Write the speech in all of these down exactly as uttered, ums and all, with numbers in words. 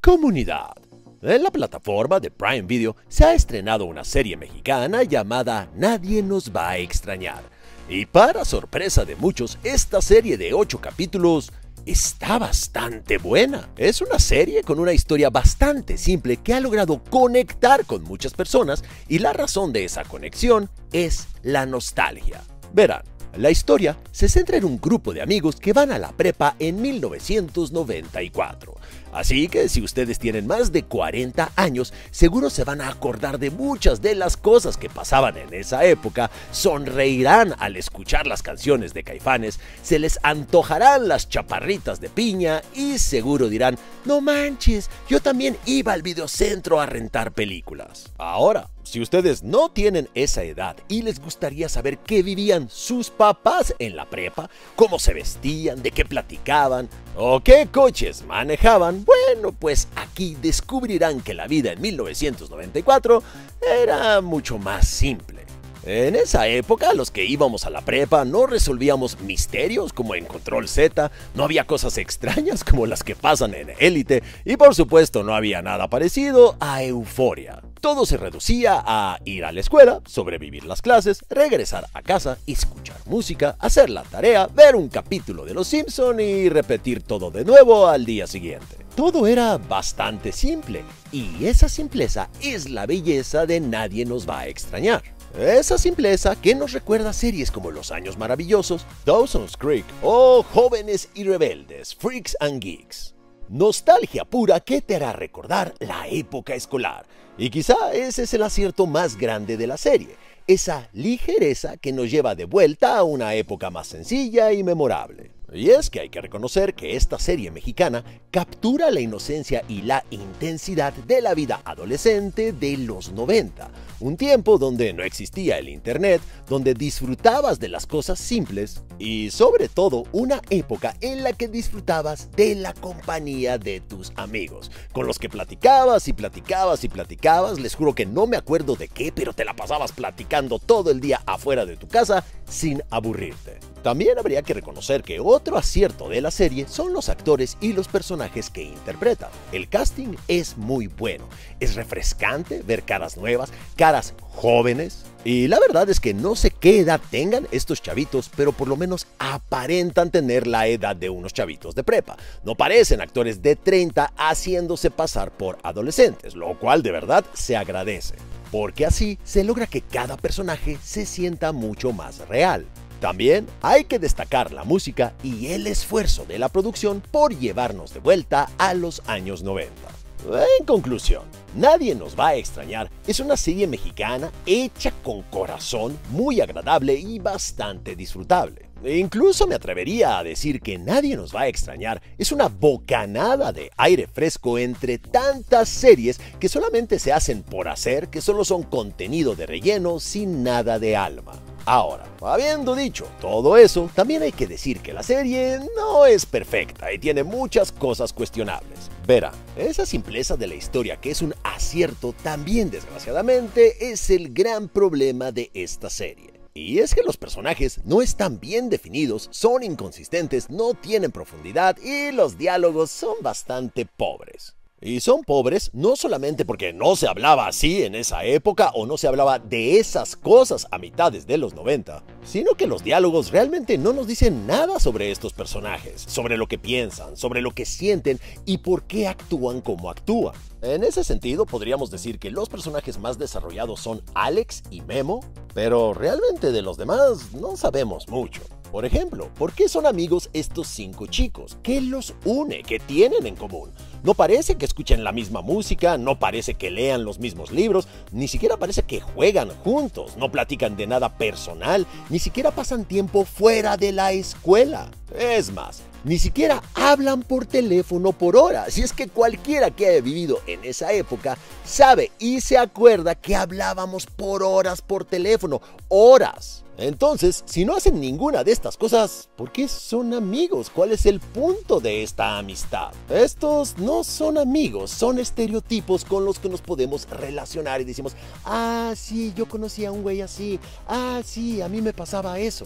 Comunidad. En la plataforma de Prime Video se ha estrenado una serie mexicana llamada Nadie nos va a extrañar. Y para sorpresa de muchos, esta serie de ocho capítulos está bastante buena. Es una serie con una historia bastante simple que ha logrado conectar con muchas personas y la razón de esa conexión es la nostalgia. Verán, la historia se centra en un grupo de amigos que van a la prepa en mil novecientos noventa y cuatro. Así que si ustedes tienen más de cuarenta años, seguro se van a acordar de muchas de las cosas que pasaban en esa época, sonreirán al escuchar las canciones de Caifanes, se les antojarán las chaparritas de piña y seguro dirán, no manches, yo también iba al videocentro a rentar películas. Ahora, si ustedes no tienen esa edad y les gustaría saber qué vivían sus papás en la prepa, cómo se vestían, de qué platicaban o qué coches manejaban, bueno, pues aquí descubrirán que la vida en mil novecientos noventa y cuatro era mucho más simple. En esa época, los que íbamos a la prepa no resolvíamos misterios como en Control Z, no había cosas extrañas como las que pasan en Élite y por supuesto no había nada parecido a Euforia. Todo se reducía a ir a la escuela, sobrevivir las clases, regresar a casa, escuchar música, hacer la tarea, ver un capítulo de Los Simpson y repetir todo de nuevo al día siguiente. Todo era bastante simple y esa simpleza es la belleza de Nadie nos va a extrañar. Esa simpleza que nos recuerda series como Los Años Maravillosos, Dawson's Creek o Jóvenes y Rebeldes, Freaks and Geeks. Nostalgia pura que te hará recordar la época escolar. Y quizá ese es el acierto más grande de la serie, esa ligereza que nos lleva de vuelta a una época más sencilla y memorable. Y es que hay que reconocer que esta serie mexicana captura la inocencia y la intensidad de la vida adolescente de los noventa, un tiempo donde no existía el internet, donde disfrutabas de las cosas simples y sobre todo una época en la que disfrutabas de la compañía de tus amigos, con los que platicabas y platicabas y platicabas, les juro que no me acuerdo de qué, pero te la pasabas platicando todo el día afuera de tu casa sin aburrirte. También habría que reconocer que otro acierto de la serie son los actores y los personajes que interpretan. El casting es muy bueno, es refrescante ver caras nuevas, caras jóvenes. Y la verdad es que no sé qué edad tengan estos chavitos, pero por lo menos aparentan tener la edad de unos chavitos de prepa. No parecen actores de treinta haciéndose pasar por adolescentes, lo cual de verdad se agradece, porque así se logra que cada personaje se sienta mucho más real. También hay que destacar la música y el esfuerzo de la producción por llevarnos de vuelta a los años noventa. En conclusión, Nadie nos va a extrañar es una serie mexicana hecha con corazón, muy agradable y bastante disfrutable. E incluso me atrevería a decir que Nadie nos va a extrañar es una bocanada de aire fresco entre tantas series que solamente se hacen por hacer, que solo son contenido de relleno sin nada de alma. Ahora, habiendo dicho todo eso, también hay que decir que la serie no es perfecta y tiene muchas cosas cuestionables. Verá, esa simpleza de la historia que es un acierto también desgraciadamente es el gran problema de esta serie. Y es que los personajes no están bien definidos, son inconsistentes, no tienen profundidad y los diálogos son bastante pobres. Y son pobres no solamente porque no se hablaba así en esa época o no se hablaba de esas cosas a mitades de los noventa, sino que los diálogos realmente no nos dicen nada sobre estos personajes, sobre lo que piensan, sobre lo que sienten y por qué actúan como actúan. En ese sentido, podríamos decir que los personajes más desarrollados son Alex y Memo, pero realmente de los demás no sabemos mucho. Por ejemplo, ¿por qué son amigos estos cinco chicos? ¿Qué los une? ¿Qué tienen en común? No parece que escuchen la misma música, no parece que lean los mismos libros, ni siquiera parece que juegan juntos, no platican de nada personal, ni siquiera pasan tiempo fuera de la escuela. Es más, ni siquiera hablan por teléfono por horas. Y es que cualquiera que haya vivido en esa época sabe y se acuerda que hablábamos por horas por teléfono. ¡Horas! Entonces, si no hacen ninguna de estas cosas, ¿por qué son amigos? ¿Cuál es el punto de esta amistad? Estos no son amigos, son estereotipos con los que nos podemos relacionar y decimos, ah, sí, yo conocí a un güey así, ah, sí, a mí me pasaba eso.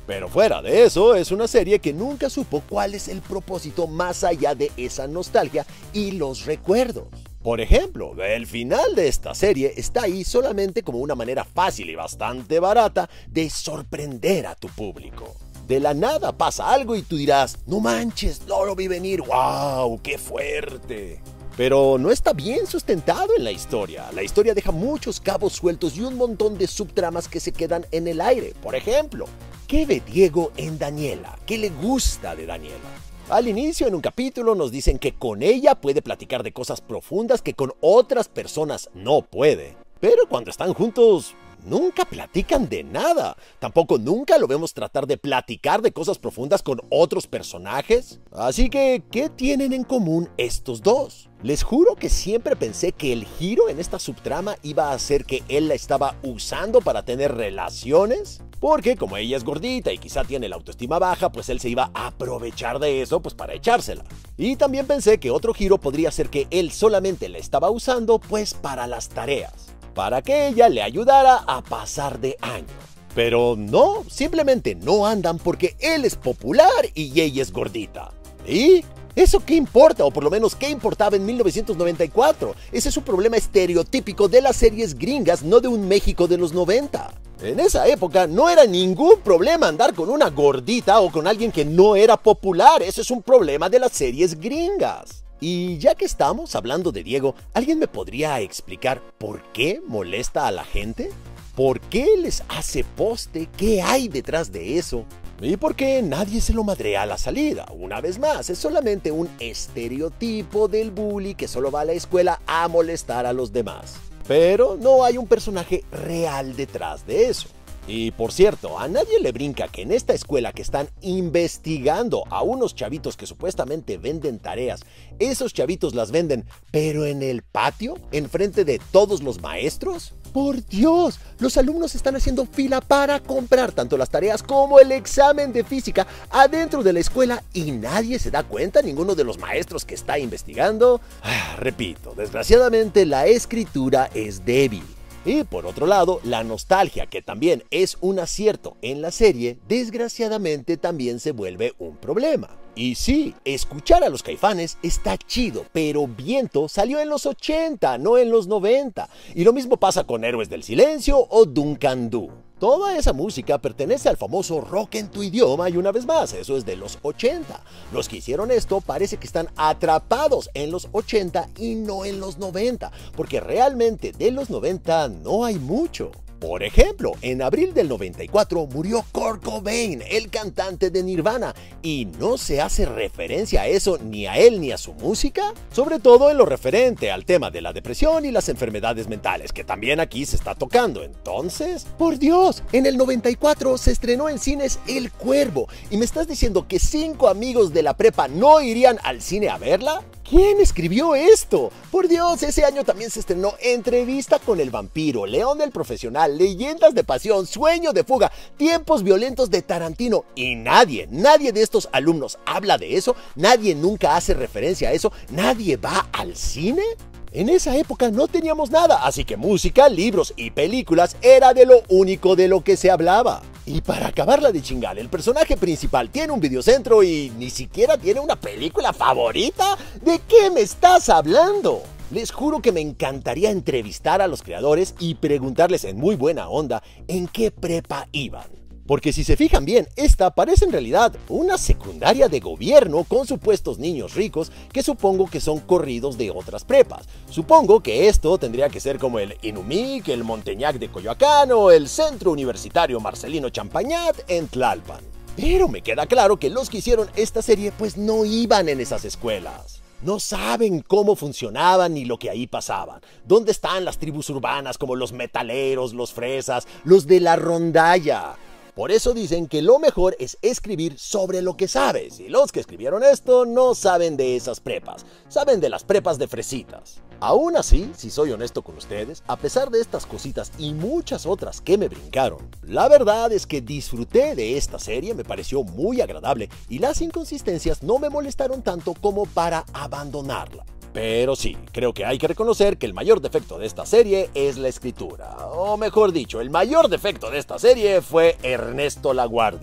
Pero fuera de eso, es una serie que nunca supo cuál es el propósito más allá de esa nostalgia y los recuerdos. Por ejemplo, el final de esta serie está ahí solamente como una manera fácil y bastante barata de sorprender a tu público. De la nada pasa algo y tú dirás, no manches, no lo vi venir, wow, qué fuerte. Pero no está bien sustentado en la historia. La historia deja muchos cabos sueltos y un montón de subtramas que se quedan en el aire. Por ejemplo, ¿qué ve Diego en Daniela? ¿Qué le gusta de Daniela? Al inicio, en un capítulo, nos dicen que con ella puede platicar de cosas profundas que con otras personas no puede. Pero cuando están juntos, nunca platican de nada. Tampoco nunca lo vemos tratar de platicar de cosas profundas con otros personajes. Así que, ¿qué tienen en común estos dos? Les juro que siempre pensé que el giro en esta subtrama iba a ser que él la estaba usando para tener relaciones. Porque como ella es gordita y quizá tiene la autoestima baja, pues él se iba a aprovechar de eso pues para echársela. Y también pensé que otro giro podría ser que él solamente la estaba usando pues para las tareas, para que ella le ayudara a pasar de año. Pero no, simplemente no andan porque él es popular y ella es gordita. ¿Y eso qué importa? O por lo menos qué importaba en mil novecientos noventa y cuatro. Ese es un problema estereotípico de las series gringas, no de un México de los noventa. En esa época no era ningún problema andar con una gordita o con alguien que no era popular. Eso es un problema de las series gringas. Y ya que estamos hablando de Diego, ¿alguien me podría explicar por qué molesta a la gente? ¿Por qué les hace poste? ¿Qué hay detrás de eso? ¿Y por qué nadie se lo madrea a la salida? Una vez más, es solamente un estereotipo del bully que solo va a la escuela a molestar a los demás. Pero no hay un personaje real detrás de eso. Y por cierto, a nadie le brinca que en esta escuela que están investigando a unos chavitos que supuestamente venden tareas, esos chavitos las venden, pero en el patio, enfrente de todos los maestros. ¡Por Dios! Los alumnos están haciendo fila para comprar tanto las tareas como el examen de física adentro de la escuela y nadie se da cuenta, ninguno de los maestros que está investigando. Ah, repito, desgraciadamente la escritura es débil. Y por otro lado, la nostalgia, que también es un acierto en la serie, desgraciadamente también se vuelve un problema. Y sí, escuchar a los Caifanes está chido, pero Viento salió en los ochenta, no en los noventa. Y lo mismo pasa con Héroes del Silencio o Duncan Du. Toda esa música pertenece al famoso rock en tu idioma y una vez más, eso es de los ochenta. Los que hicieron esto parece que están atrapados en los ochenta y no en los noventa, porque realmente de los noventa no hay mucho. Por ejemplo, en abril del noventa y cuatro murió Kurt Cobain, el cantante de Nirvana, y no se hace referencia a eso ni a él ni a su música, sobre todo en lo referente al tema de la depresión y las enfermedades mentales, que también aquí se está tocando. Entonces, por Dios, en el noventa y cuatro se estrenó en cines El Cuervo, y me estás diciendo que cinco amigos de la prepa no irían al cine a verla. ¿Quién escribió esto? Por Dios, ese año también se estrenó Entrevista con el vampiro, León el profesional, Leyendas de pasión, Sueño de fuga, Tiempos violentos de Tarantino. Y nadie, nadie de estos alumnos habla de eso, nadie nunca hace referencia a eso, nadie va al cine. En esa época no teníamos nada, así que música, libros y películas era de lo único de lo que se hablaba. Y para acabarla de chingar, el personaje principal tiene un videocentro y ni siquiera tiene una película favorita. ¿De qué me estás hablando? Les juro que me encantaría entrevistar a los creadores y preguntarles en muy buena onda en qué prepa iban. Porque si se fijan bien, esta parece en realidad una secundaria de gobierno con supuestos niños ricos que supongo que son corridos de otras prepas. Supongo que esto tendría que ser como el Inumic, el Monteñac de Coyoacán o el Centro Universitario Marcelino Champañat en Tlalpan. Pero me queda claro que los que hicieron esta serie pues no iban en esas escuelas. No saben cómo funcionaban ni lo que ahí pasaban. ¿Dónde están las tribus urbanas como los metaleros, los fresas, los de la rondalla? Por eso dicen que lo mejor es escribir sobre lo que sabes, y los que escribieron esto no saben de esas prepas, saben de las prepas de fresitas. Aún así, si soy honesto con ustedes, a pesar de estas cositas y muchas otras que me brincaron, la verdad es que disfruté de esta serie, me pareció muy agradable y las inconsistencias no me molestaron tanto como para abandonarla. Pero sí, creo que hay que reconocer que el mayor defecto de esta serie es la escritura. O mejor dicho, el mayor defecto de esta serie fue Ernesto Laguardia.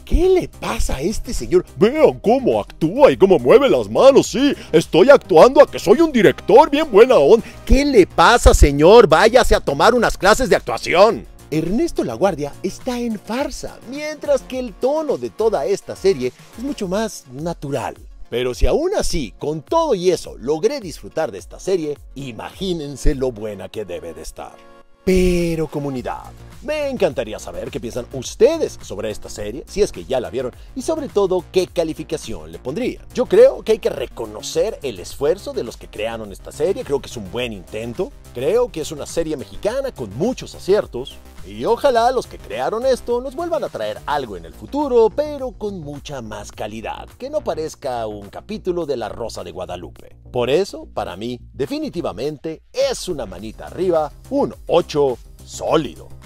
¿Qué le pasa a este señor? Vean cómo actúa y cómo mueve las manos, sí. Estoy actuando a que soy un director bien buena onda. ¿Qué le pasa, señor? Váyase a tomar unas clases de actuación. Ernesto Laguardia está en farsa, mientras que el tono de toda esta serie es mucho más natural. Pero si aún así, con todo y eso, logré disfrutar de esta serie, imagínense lo buena que debe de estar. Pero comunidad, me encantaría saber qué piensan ustedes sobre esta serie, si es que ya la vieron, y sobre todo qué calificación le pondrían. Yo creo que hay que reconocer el esfuerzo de los que crearon esta serie, creo que es un buen intento, creo que es una serie mexicana con muchos aciertos, y ojalá los que crearon esto nos vuelvan a traer algo en el futuro, pero con mucha más calidad, que no parezca un capítulo de La Rosa de Guadalupe. Por eso, para mí, definitivamente, es una manita arriba, un ocho sólido.